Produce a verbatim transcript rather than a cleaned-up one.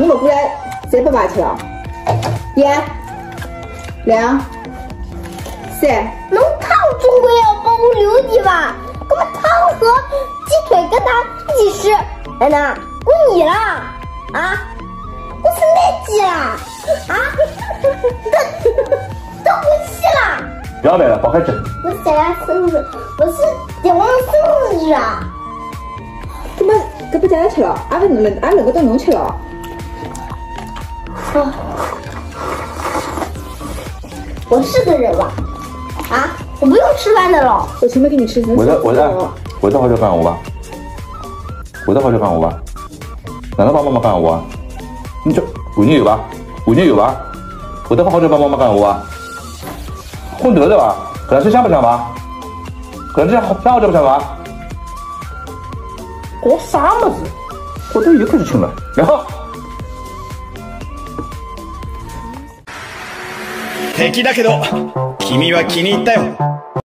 你们过来谁爸爸去了？一、两、三。 弄汤总归要保护六弟吧？我们汤和鸡腿跟他一起吃。奶奶，我你了啊？我是奶鸡啦啊！都都不气了。 不要来了，跑开去。 我三月生日，我是爹王生日啊。 怎么这不在去了？俺们弄俺那个都弄去了。 啊！我是个人吧？啊！我不用吃饭的了。 我全部给你吃。 我在我在我在好久干我吧？我在好久干我吧？难道帮妈妈干我啊？你这五年有吧？五年有吧？我在好久帮妈妈干我啊？混得的吧？可能是想不想吧？可能是想想好久不想吧？搞啥么子？我都又开始亲了，然后。 敵だけど君は気に入ったよ。